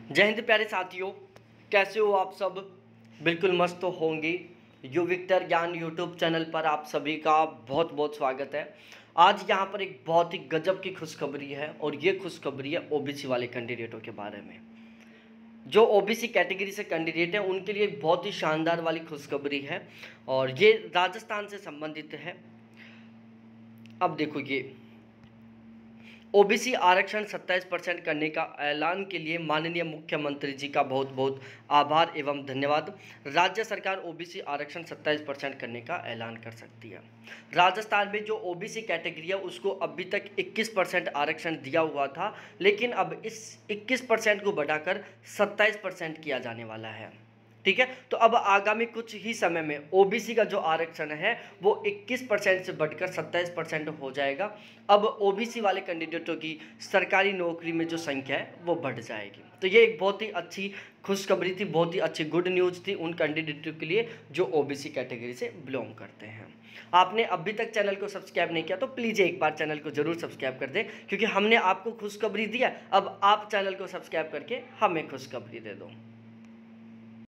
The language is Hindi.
जय हिंद प्यारे साथियों, कैसे हो आप सब। बिल्कुल मस्त तो होंगे। U Victor Gyan YouTube channel पर आप सभी का बहुत बहुत स्वागत है। आज यहाँ पर एक बहुत ही गजब की खुशखबरी है और ये खुशखबरी है ओबीसी वाले कैंडिडेटों के बारे में। जो ओबीसी कैटेगरी से कैंडिडेट हैं उनके लिए एक बहुत ही शानदार वाली खुशखबरी है और ये राजस्थान से संबंधित है। अब देखो, ये ओबीसी आरक्षण 27% करने का ऐलान के लिए माननीय मुख्यमंत्री जी का बहुत बहुत आभार एवं धन्यवाद। राज्य सरकार ओबीसी आरक्षण 27% करने का ऐलान कर सकती है। राजस्थान में जो ओबीसी कैटेगरी है उसको अभी तक 21% आरक्षण दिया हुआ था, लेकिन अब इस 21% को बढ़ाकर 27% किया जाने वाला है। ठीक है, तो अब आगामी कुछ ही समय में ओबीसी का जो आरक्षण है वो 21% से बढ़कर 27% हो जाएगा। अब ओबीसी वाले कैंडिडेटों की सरकारी नौकरी में जो संख्या है वो बढ़ जाएगी। तो ये एक बहुत ही अच्छी खुशखबरी थी, बहुत ही अच्छी गुड न्यूज़ थी उन कैंडिडेटों के लिए जो ओबीसी कैटेगरी से बिलोंग करते हैं। आपने अभी तक चैनल को सब्सक्राइब नहीं किया तो प्लीज़ एक बार चैनल को जरूर सब्सक्राइब कर दें, क्योंकि हमने आपको खुशखबरी दी है। अब आप चैनल को सब्सक्राइब करके हमें खुशखबरी दे दो।